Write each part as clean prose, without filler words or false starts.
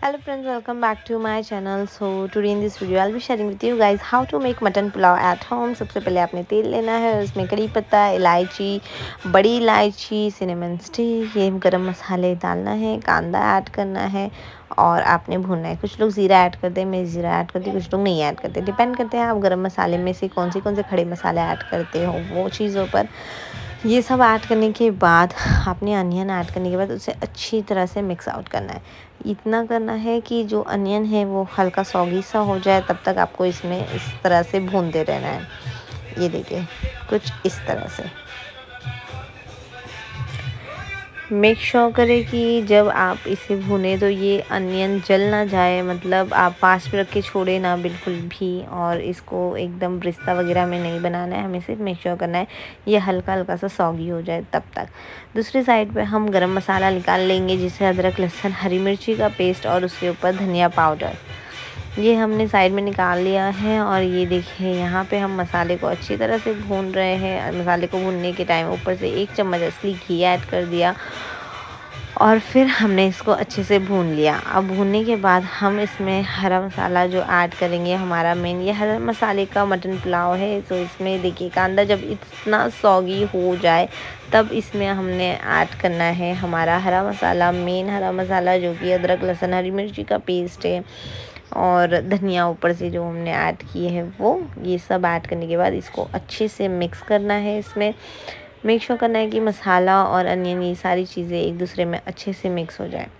Hello friends, welcome back to my channel. So today in this video I'll be sharing with you guys how to make mutton pulao at home. सबसे पहले आपने तेल लेना है और उसमें कड़ी पत्ता, इलायची, बड़ी इलायची, सिनेमन स्टिक, ये गरम मसाले डालना है, कांदा ऐड करना है और आपने भूनना है। कुछ लोग ज़ीरा ऐड करते हैं, मैं ज़ीरा ऐड करती हूँ, कुछ लोग नहीं ऐड करते, डिपेंड करते हैं आप गरम मसाले में से कौन से खड़े मसाले ऐड करते हो वो चीज़ों पर। ये सब ऐड करने के बाद आपने अनियन ऐड करने के बाद उसे अच्छी तरह से मिक्स आउट करना है। इतना करना है कि जो अनियन है वो हल्का सॉगी सा हो जाए, तब तक आपको इसमें इस तरह से भूनते रहना है। ये देखिए कुछ इस तरह से। मेक श्योर करें कि जब आप इसे भूनें तो ये अनियन जल ना जाए, मतलब आप फास्ट रख के छोड़े ना बिल्कुल भी, और इसको एकदम ब्रिस्ता वगैरह में नहीं बनाना है। हमें सिर्फ मेक श्योर करना है ये हल्का हल्का सा सॉगी हो जाए तब तक। दूसरी साइड पे हम गरम मसाला निकाल लेंगे, जिसे अदरक, लहसुन, हरी मिर्ची का पेस्ट और उसके ऊपर धनिया पाउडर, ये हमने साइड में निकाल लिया है। और ये देखिए यहाँ पे हम मसाले को अच्छी तरह से भून रहे हैं। मसाले को भूनने के टाइम ऊपर से 1 चम्मच असली घी ऐड कर दिया और फिर हमने इसको अच्छे से भून लिया। अब भूनने के बाद हम इसमें हरा मसाला जो ऐड करेंगे, हमारा मेन ये हरा मसाले का मटन पुलाव है। तो इसमें देखिए कांदा जब इतना सॉगी हो जाए तब इसमें हमने ऐड करना है हमारा हरा मसाला, मेन हरा मसाला जो कि अदरक, लहसुन, हरी मिर्ची का पेस्ट है और धनिया ऊपर से जो हमने ऐड किए हैं वो। ये सब ऐड करने के बाद इसको अच्छे से मिक्स करना है। इसमें मेक श्योर करना है कि मसाला और अनियन ये सारी चीज़ें एक दूसरे में अच्छे से मिक्स हो जाए।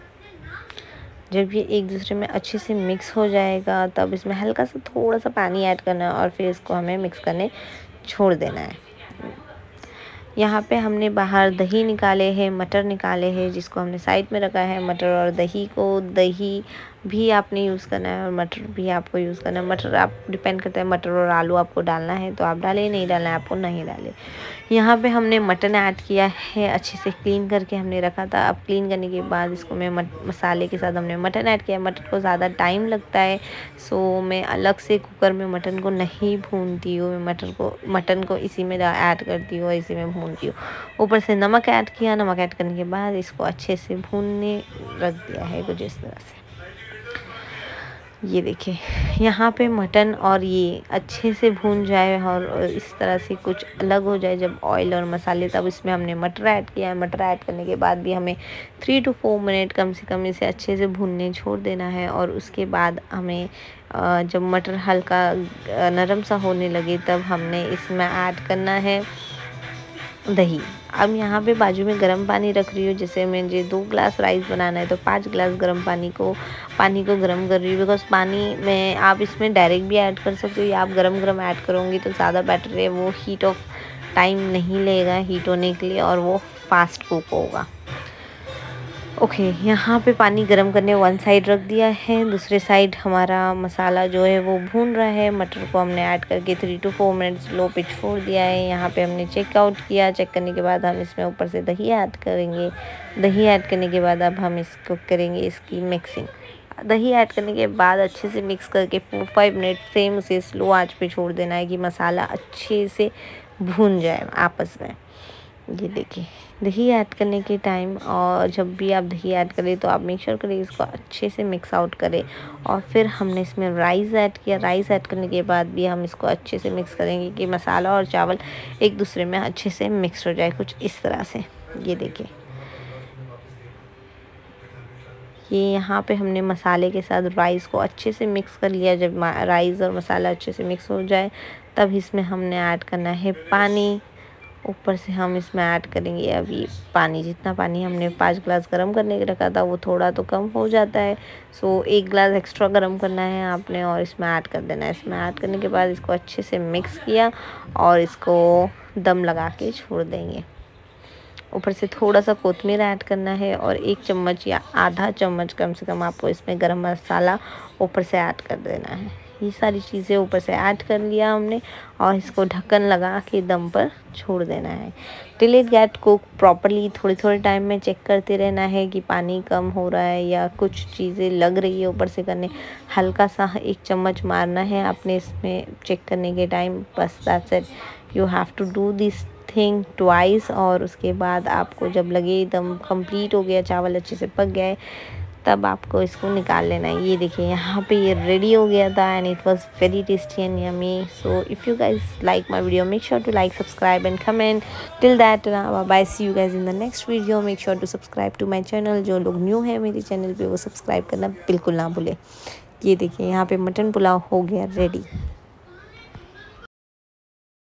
जब ये एक दूसरे में अच्छे से मिक्स हो जाएगा तब इसमें हल्का सा थोड़ा सा पानी ऐड करना है और फिर इसको हमें मिक्स करने छोड़ देना है। यहाँ पे हमने बाहर दही निकाले हैं, मटर निकाले हैं, जिसको हमने साइड में रखा है। मटर और दही भी आपने यूज़ करना है और मटर भी आपको यूज़ करना है। मटर आप डिपेंड करता है, मटर और आलू आपको डालना है तो आप डालें, नहीं डालना है आपको नहीं डालें। यहाँ पे हमने मटन ऐड किया है, अच्छे से क्लीन करके हमने रखा था। अब क्लीन करने के बाद इसको मैं मसाले के साथ हमने मटन ऐड किया। मटन को ज़्यादा टाइम लगता है, सो मैं अलग से कुकर में मटन को नहीं भूनती हूँ। मैं मटन को इसी में ऐड करती हूँ और इसी में भूनती हूँ। ऊपर से नमक ऐड किया। नमक ऐड करने के बाद इसको अच्छे से भूनने रख दिया है कुछ इस तरह से। ये देखिए यहाँ पे मटन और ये अच्छे से भून जाए और इस तरह से कुछ अलग हो जाए जब ऑयल और मसाले, तब इसमें हमने मटर ऐड किया है। मटर ऐड करने के बाद भी हमें 3 to 4 मिनट कम से कम इसे अच्छे से भूनने छोड़ देना है। और उसके बाद हमें जब मटर हल्का नरम सा होने लगे तब हमने इसमें ऐड करना है दही। अब यहाँ पे बाजू में गर्म पानी रख रही हूँ। जैसे मुझे 2 गिलास राइस बनाना है तो 5 गिलास गर्म पानी को गर्म कर रही हूँ। बिकॉज पानी में आप इसमें डायरेक्ट भी ऐड कर सकते हो या आप गरम ऐड करोगे तो ज़्यादा बेटर है। वो हीट ऑफ टाइम नहीं लेगा हीट होने के लिए और वो फास्ट कुक होगा। ओके, यहाँ पे पानी गर्म करने 1 साइड रख दिया है, दूसरे साइड हमारा मसाला जो है वो भून रहा है। मटर को हमने ऐड करके 3 to 4 मिनट्स लो पे छोड़ दिया है। यहाँ पे हमने चेक आउट किया। चेक करने के बाद हम इसमें ऊपर से दही ऐड करेंगे। दही ऐड करने के बाद अब हम इसको करेंगे इसकी मिक्सिंग। दही ऐड करने के बाद अच्छे से मिक्स करके 4-5 मिनट सेम उसे स्लो आंच पे छोड़ देना है कि मसाला अच्छे से भून जाए आपस में। ये देखिए दही ऐड करने के टाइम और जब भी आप दही ऐड करें तो आप मेक श्योर करें इसको अच्छे से मिक्स आउट करें। और फिर हमने इसमें राइस ऐड किया। राइस ऐड करने के बाद भी हम इसको अच्छे से मिक्स करेंगे कि मसाला और चावल एक दूसरे में अच्छे से मिक्स हो जाए कुछ इस तरह से। ये देखिए ये यहाँ पे हमने मसाले के साथ राइस को अच्छे से मिक्स कर लिया। जब राइस और मसाला अच्छे से मिक्स हो जाए तब इसमें हमने ऐड करना है पानी। ऊपर से हम इसमें ऐड करेंगे अभी पानी। जितना पानी हमने 5 गिलास गर्म करने के रखा था वो थोड़ा तो कम हो जाता है, सो 1 गिलास एक्स्ट्रा गर्म करना है आपने और इसमें ऐड कर देना है। इसमें ऐड करने के बाद इसको अच्छे से मिक्स किया और इसको दम लगा के छोड़ देंगे। ऊपर से थोड़ा सा कोतमीर ऐड करना है और 1 चम्मच या आधा चम्मच कम से कम आपको इसमें गरम मसाला ऊपर से ऐड कर देना है। ये सारी चीज़ें ऊपर से ऐड कर लिया हमने और इसको ढक्कन लगा के दम पर छोड़ देना है। Till it get cook properly. थोड़े टाइम में चेक करते रहना है कि पानी कम हो रहा है या कुछ चीज़ें लग रही है ऊपर से करने। हल्का सा 1 चम्मच मारना है आपने इसमें चेक करने के टाइम, बस that's it. You have to do this thing twice. और उसके बाद आपको जब लगे एकदम कंप्लीट हो गया, चावल अच्छे से पक गए, तब आपको इसको निकाल लेना है। ये देखिए यहाँ पे ये रेडी हो गया था and it was very tasty and yummy. So if you guys like my video make sure to like, subscribe and comment. Till that bye, see you guys in the next video. Make sure to subscribe to my channel. जो लोग new है मेरे channel पे वो subscribe करना बिल्कुल ना भूले। ये देखिए यहाँ पे मटन पुलाव हो गया रेडी।